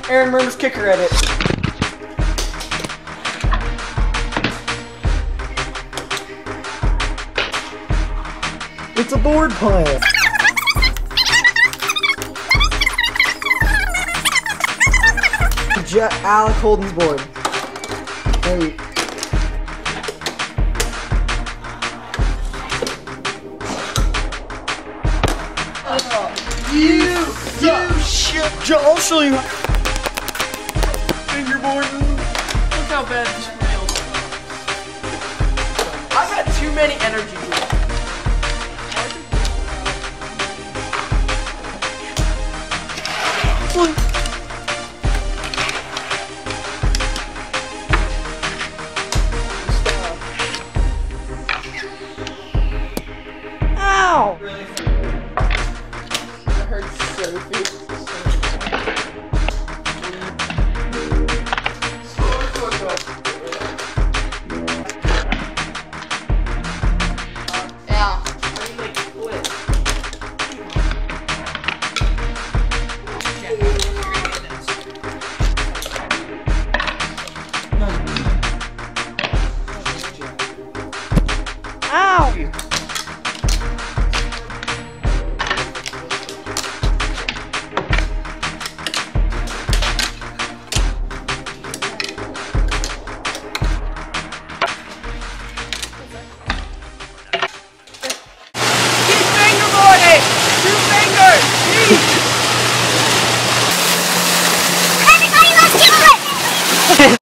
Aaron Murmur's kicker edit. It's a board pile. Alec Holden's board. Hey. You shit. Joe, I'll show you. Fingerboarding. Look how bad this feels. I've had too many energy drinks. Ow! Really?